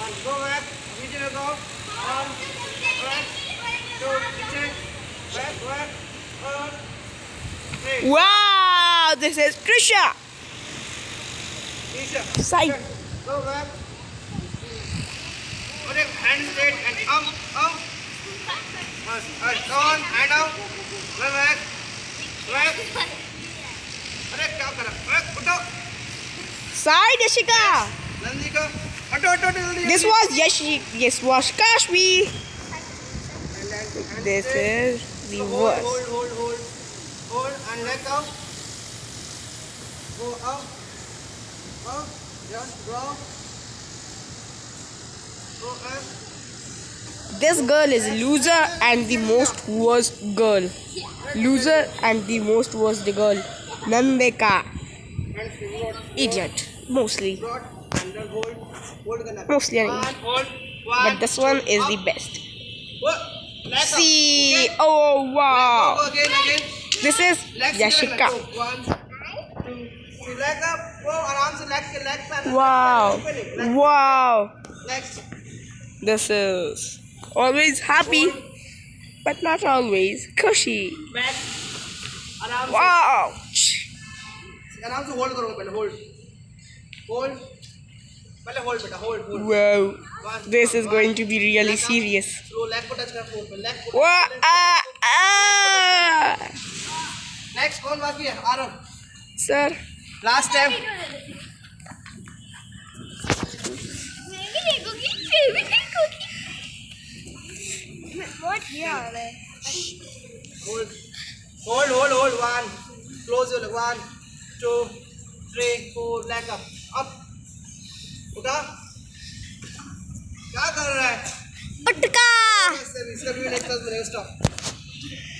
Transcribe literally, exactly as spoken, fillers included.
one. Go back. Immediately go. One. Back. Two. Check. Back. Back. One. Three. Wow, this is Trisha. Tisha. Side. Go back. Put your hand straight and up, up. Right, on, hand out. Go back. Back. अरे क्या कर रहा है? उठो. Side, Yashika. Nandi को. उठो उठो जल्दी. This was Yashi. This was Kashmir. This is the hold, worst. hold, hold, hold, hold, and let go. Go up, up, just go. Go up. This girl is loser and the most worst girl. Loser and the most worst girl. Nandika. And finger Idiot. Mostly. rod, and then hold, hold करना. Mostly an One, idiot. hold, one. But this one is up. the best. Go. Leg up. See. Okay. Oh Leg wow. up again, again. This is Legs Yashika. together. Go. One, two, three. Leg up. Go. आराम से leg के leg पे. Wow. Leg. Wow. Next. This is always happy, but not always cushy. Back. आराम से. Wow. आराम से hold करो पहले hold. Hold. पहले hold बेटा hold hold. Wow. One. This is One. going to be really Leg up. serious. Slow leg को touch कर फोन पे leg को. Wow. Ah, ah. Next कौन बाकी है? Aarav. Sir. Last time. Hold. Hold hold hold. One. Close your leg. One, two, three, four. Leg up. Up. उठा. क्या कर रहा है? Utka. इसका भी नेक्स्ट क्लास बनेगा. स्टॉप.